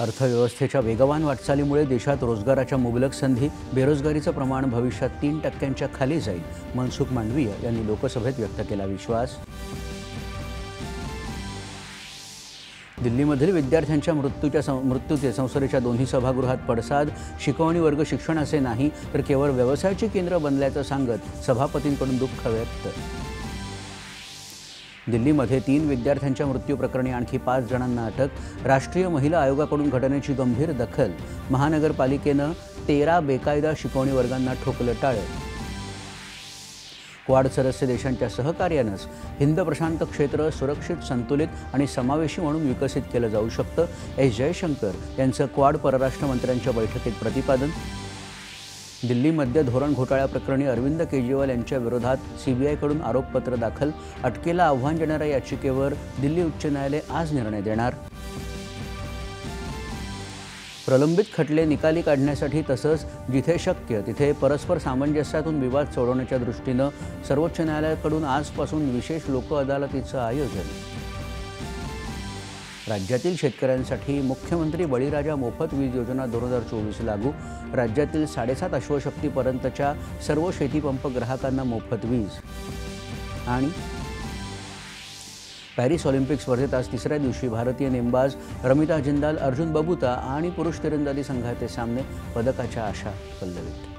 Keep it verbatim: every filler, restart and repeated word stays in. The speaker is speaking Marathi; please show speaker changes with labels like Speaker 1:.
Speaker 1: अर्थव्यवस्थेच्या वेगवान वाटचालीमुळे देशात रोजगाराच्या मुबलक संधी, बेरोजगारीचं प्रमाण भविष्यात तीन टक्क्यांच्या खाली जाईल, मनसुख मांडवीय यांनी लोकसभेत व्यक्त केला विश्वास. दिल्लीमधील विद्यार्थ्यांच्या मृत्यूच्या मृत्यूचे संसदेच्या दोन्ही सभागृहात पडसाद. शिकवणी वर्ग शिक्षणाचे नाही तर केवळ व्यवसायाची केंद्र बनल्याचं सांगत सभापतींकडून दुःख व्यक्त. दिल्लीमध्ये तीन विद्यार्थ्यांच्या मृत्यू प्रकरणी आणखी पाच जणांना अटक. राष्ट्रीय महिला आयोगाकडून घटनेची गंभीर दखल. महानगरपालिकेनं तेरा बेकायदा शिकवणी वर्गांना ठोकलं टाळं. क्वाड सदस्य देशांच्या सहकार्यानंच हिंद प्रशांत क्षेत्र सुरक्षित, संतुलित आणि समावेशी म्हणून विकसित केलं जाऊ शकतं, एस जयशंकर यांचं क्वाड परराष्ट्र मंत्र्यांच्या बैठकीत प्रतिपादन. दिल्ली मद्य धोरण घोटाळ्याप्रकरणी अरविंद केजरीवाल यांच्या विरोधात सीबीआयकडून आरोपपत्र दाखल. अटकेला आव्हान देणाऱ्या याचिकेवर दिल्ली उच्च न्यायालय आज निर्णय देणार. प्रलंबित खटले निकाली काढण्यासाठी तसंच जिथे शक्य तिथे परस्पर सामंजस्यातून विवाद सोडवण्याच्या दृष्टीनं सर्वोच्च न्यायालयाकडून आजपासून विशेष लोक अदालतीचं आयोजन. राज्यातील शेतकऱ्यांसाठी मुख्यमंत्री बळीराजा मोफत वीज योजना दोन हजार चोवीस लागू. राज्यातील साडेसात अश्वशक्तीपर्यंतच्या सर्व शेतीपंप ग्राहकांना मोफत वीज. आणि पॅरिस ऑलिम्पिक स्पर्धेत आज तिसऱ्या दिवशी भारतीय नेमबाज रमिता जिंदाल, अर्जुन बबुता आणि पुरुष तिरंदाजी संघाचे सामने. पदकाच्या आशा पल्लवित.